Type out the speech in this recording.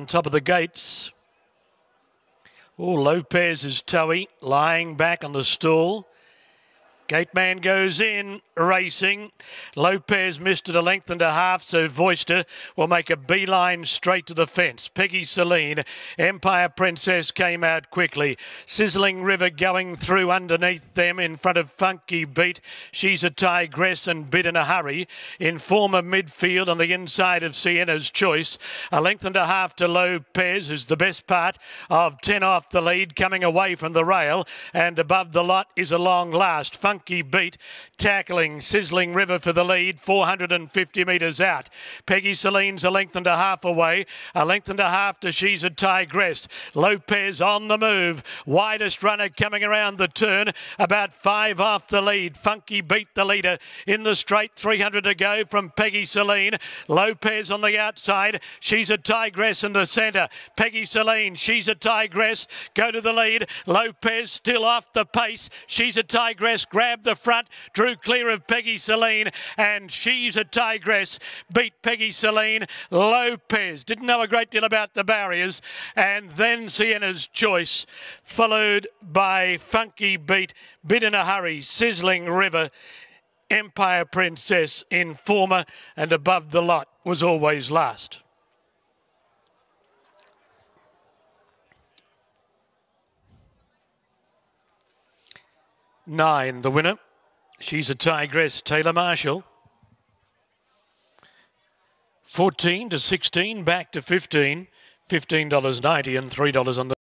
On top of the gates. Oh, Lopez is toey, lying back on the stall. Gateman goes in, racing. Lopez missed it a length and a half, so Voister will make a beeline straight to the fence. Peggy Celine, Empire Princess came out quickly. Sizzling River going through underneath them in front of Funky Beat. She's a Tigress and Bid in a Hurry. Informer midfield on the inside of Sienna's Choice. A length and a half to Lopez, who's the best part of 10 off the lead, coming away from the rail. And above the lot is a long last. Funky Beat tackling Sizzling River for the lead, 450 metres out. Peggy Celine's a length and a half away, a length and a half to She's a Tigress. Lopez on the move, widest runner coming around the turn, about 5 off the lead. Funky Beat the leader in the straight, 300 to go from Peggy Celine. Lopez on the outside, She's a Tigress in the centre. Peggy Celine, She's a Tigress, go to the lead. Lopez still off the pace. She's a Tigress, grabbed the front, drew clear of Peggy Celine, and She's a Tigress beat Peggy Celine. Lopez didn't know a great deal about the barriers, and then Sienna's Choice, followed by Funky Beat, Bid in a Hurry, Sizzling River, Empire Princess, Informer, and above the lot was Always Last. 9, the winner. She's a Tigress, Taylor Marshall. 14 to 16, back to 15. $15.90 and $3 on the